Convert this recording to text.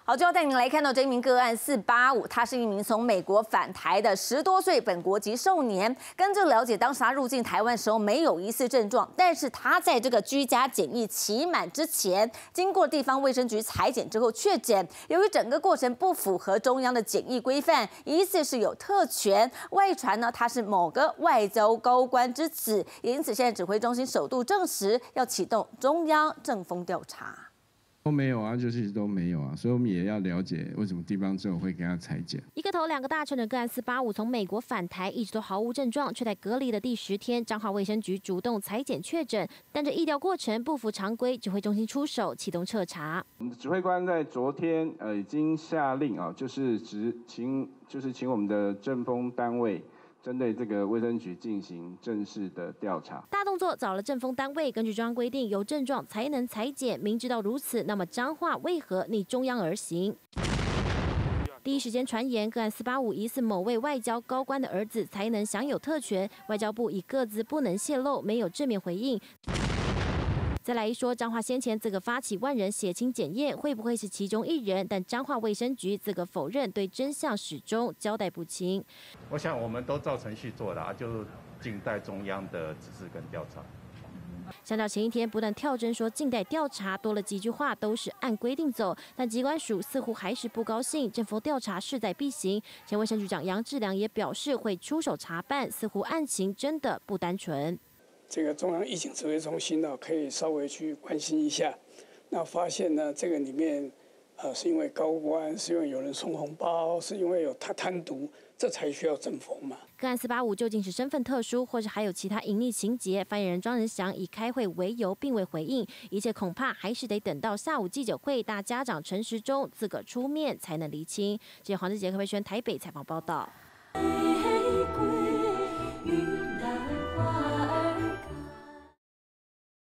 好，就要带您来看到这一名个案485，他是一名从美国返台的10多岁本国籍少年。根据了解，当时他入境台湾时候没有疑似症状，但是他在这个居家检疫期满之前，经过地方卫生局采检之后确诊。由于整个过程不符合中央的检疫规范，疑似是有特权，外传呢他是某个外交高官之子，也因此现在指挥中心首度证实要启动中央政风调查。 都没有啊，就是都没有啊，所以我们也要了解为什么地方政府会给他裁剪。 一个头两个大确诊个案485从美国返台，一直都毫无症状，却在隔离的第10天，彰化卫生局主动采检确诊，但这疫调过程不符常规，指挥中心出手启动彻查。 我们的指挥官在昨天已经下令啊，就是请我们的政风单位。 针对这个卫生局进行正式的调查， 大动作找了政风单位，根据中央规定，有症状才能采检。明知道如此，那么彰化为何逆中央而行？第一时间传言，个案485疑似某位外交高官的儿子才能享有特权，外交部以各自不能泄露，没有正面回应。 再来一说，彰化先前自个发起万人血清检验，会不会是其中一人？但彰化卫生局自个否认，对真相始终交代不清。 我想我们都照程序做了，就静待中央的指示跟调查。 相较前一天不断跳针说静待调查，多了几句话都是按规定走，但疾管署似乎还是不高兴，政风调查势在必行。前卫生局长杨志良也表示会出手查办，似乎案情真的不单纯。 这个中央疫情指挥中心呢，可以稍微去关心一下。那发现呢，这个里面，是因为高官，是因为有人送红包，是因为有他贪渎，这才需要政风嘛。 个案485究竟是身份特殊，或是还有其他隐匿情节？发言人庄仁祥以开会为由，并未回应。一切恐怕还是得等到下午记者会，大家长陈时中自个出面才能厘清。记者黄志杰、柯佩轩台北采访报道。